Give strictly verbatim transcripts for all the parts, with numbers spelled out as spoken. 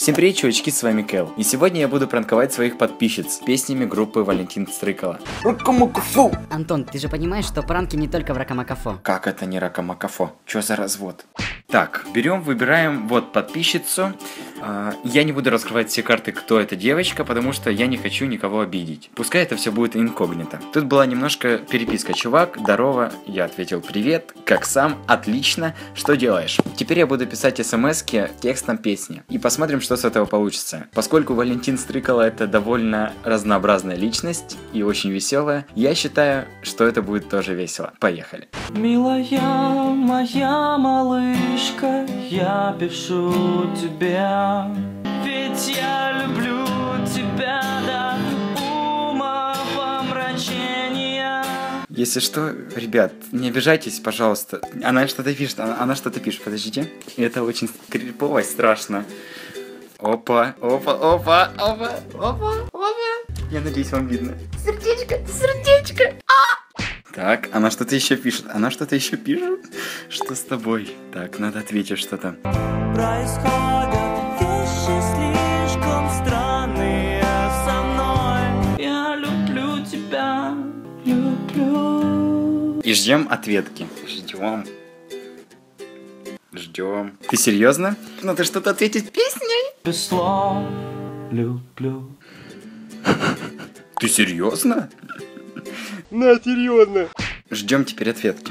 Всем привет, чувачки, с вами Кэл. И сегодня я буду пранковать своих подписчиц песнями группы Валентин Стрыкало. Ракамакафо! Антон, ты же понимаешь, что пранки не только в Ракамакафо. Как это не Ракамакафо? Чё за развод? Так, берем, выбираем вот подписчицу. А, я не буду раскрывать все карты, кто эта девочка, потому что я не хочу никого обидеть. Пускай это все будет инкогнито. Тут была немножко переписка. Чувак, здорово. Я ответил привет. Как сам? Отлично. Что делаешь? Теперь я буду писать смс-ки текстом песни. И посмотрим, что с этого получится. Поскольку Валентин Стрыкало это довольно разнообразная личность и очень веселая, я считаю, что это будет тоже весело. Поехали. Милая моя малышка, я пишу тебе, ведь я люблю тебя до умопомрачения. Если что, ребят, не обижайтесь, пожалуйста. Она что-то пишет, она, она что-то пишет, подождите. Это очень крипово и страшно. Опа, опа, опа, опа, опа, опа. Я надеюсь, вам видно. Сердечко, сердечко. А! Так, она что-то еще пишет. Она что-то еще пишет? Что с тобой? Так, надо ответить что-то. Происходят вещи слишком странные со мной. Я люблю тебя, люблю. И ждем ответки. Ждем. Ждем. Ты серьезно? Надо что-то ответить песней. Без слов люблю. Ты серьезно? На, серьезно. Ждем теперь ответки.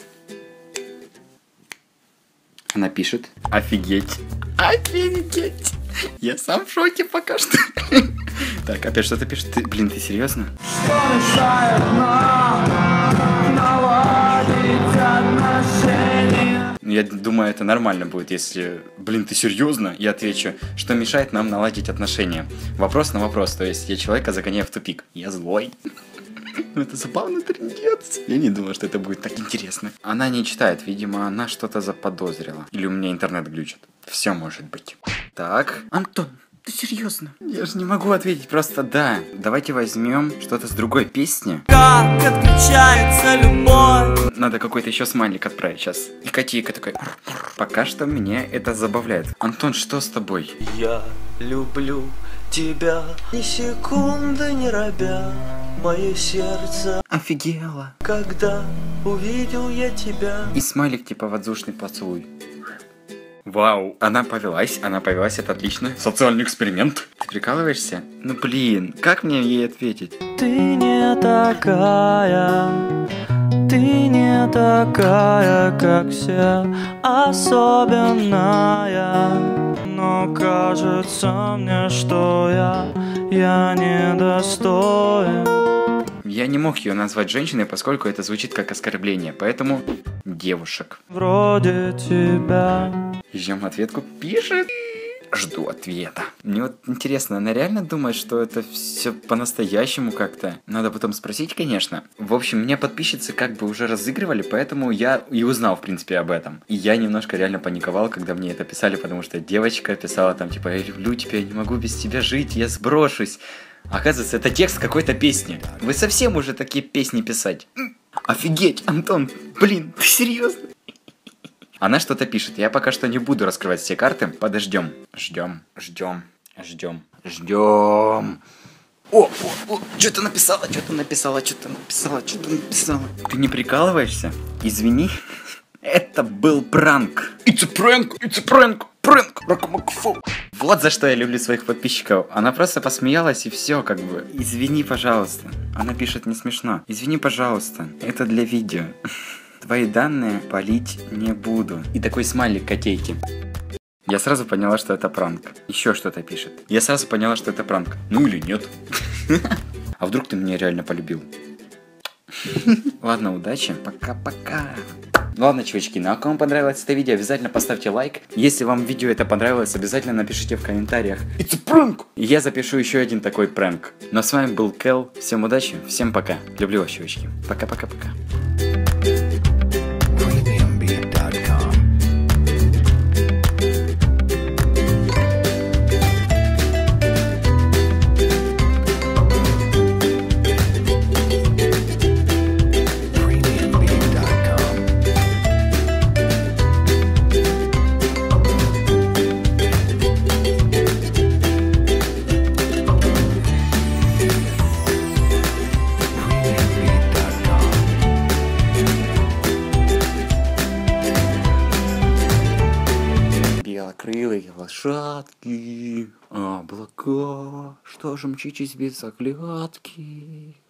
Она пишет. Офигеть. Офигеть. Я сам в шоке пока что. Так, опять что-то пишет. Ты, блин, ты серьезно? Что мешает нам наладить отношения? Я думаю, это нормально будет, если... Блин, ты серьезно? Я отвечу, что мешает нам наладить отношения. Вопрос на вопрос, то есть я человека загоняю в тупик. Я злой. Ну это забавно, трындец. Я не думал, что это будет так интересно. Она не читает, видимо, она что-то заподозрила. Или у меня интернет глючит. Все может быть. Так, Антон, ты серьезно? Я же не могу ответить просто да. Давайте возьмем что-то с другой песни. Как отключается любовь? Надо какой-то еще смайлик отправить сейчас. И котейка такой. Пока что меня это забавляет. Антон, что с тобой? Я люблю тебя, ни секунды не робя, мое сердце Офигела. когда увидел я тебя. И смайлик типа воздушный поцелуй. Вау, она повелась, она повелась, это отлично. Социальный эксперимент. Ты прикалываешься? Ну блин, как мне ей ответить? Ты не такая, ты не такая, как все, особенная. Но кажется мне, что я, я недостоин. Я не мог ее назвать женщиной, поскольку это звучит как оскорбление, поэтому девушек. Вроде тебя. Ждем ответку. Пишет. Жду ответа. Мне вот интересно, она реально думает, что это все по-настоящему как-то? Надо потом спросить, конечно. В общем, меня подписчицы как бы уже разыгрывали, поэтому я и узнал, в принципе, об этом. И я немножко реально паниковал, когда мне это писали, потому что девочка писала там, типа, я люблю тебя, я не могу без тебя жить, я сброшусь. Оказывается, это текст какой-то песни. Вы совсем уже такие песни писать? Офигеть, Антон, блин, ты серьезно? Она что-то пишет. Я пока что не буду раскрывать все карты. Подождем. Ждем, ждем, ждем, ждем. О, о, о, что-то написала, что-то написала, что-то написала, что-то написала. Ты не прикалываешься? Извини. Это был пранк. It's a prank, it's a prank, prank, ракамакафо. Вот за что я люблю своих подписчиков. Она просто посмеялась и все, как бы. Извини, пожалуйста. Она пишет не смешно. Извини, пожалуйста. Это для видео. Твои данные палить не буду. И такой смайлик котейки. Я сразу поняла, что это пранк. Еще что-то пишет. Я сразу поняла, что это пранк. Ну или нет. А вдруг ты меня реально полюбил? Ладно, удачи. Пока-пока. Ладно, чувачки, ну а кому понравилось это видео, обязательно поставьте лайк. Если вам видео это понравилось, обязательно напишите в комментариях It's a prank! И я запишу еще один такой пранк. Ну а с вами был Кэл. Всем удачи, всем пока. Люблю вас, чувачки. Пока-пока-пока. белые лошадки, облака, что же мчитесь без оглядки?